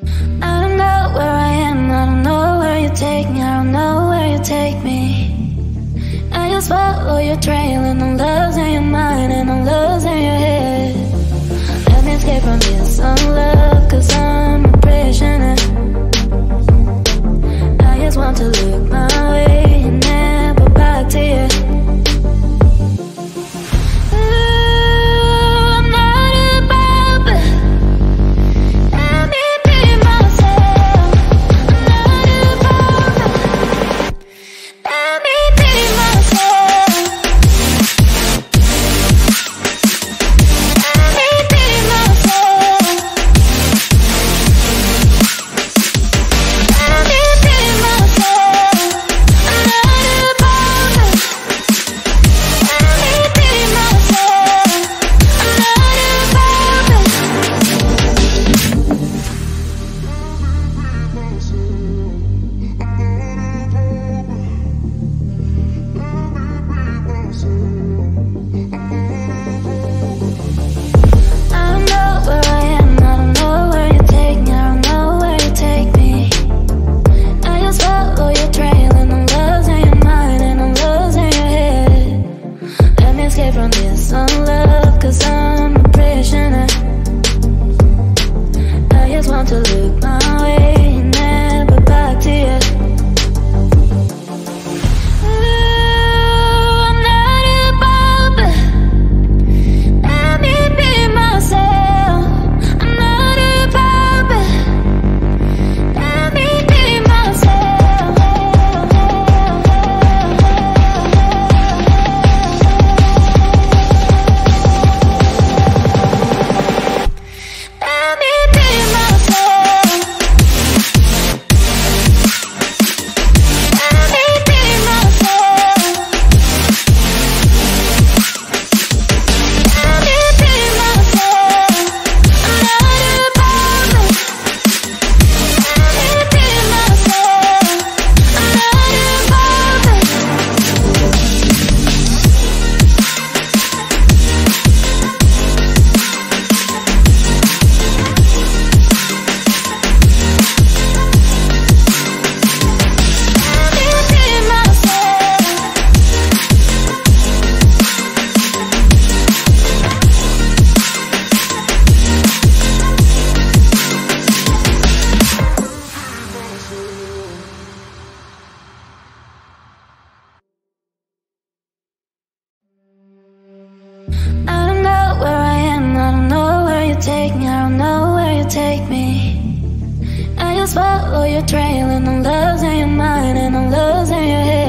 I don't know where I am, I don't know where you take me, I don't know where you take me. I just follow your trail and I'm losing your mind and I'm losing your head. Let me escape from this love, cause I'm a prisoner. I just want to look my way and never back to you. I don't know where I am, I don't know where you take me, I don't know where you take me. I just follow your trail and I'm losing your mind and I'm losing your head.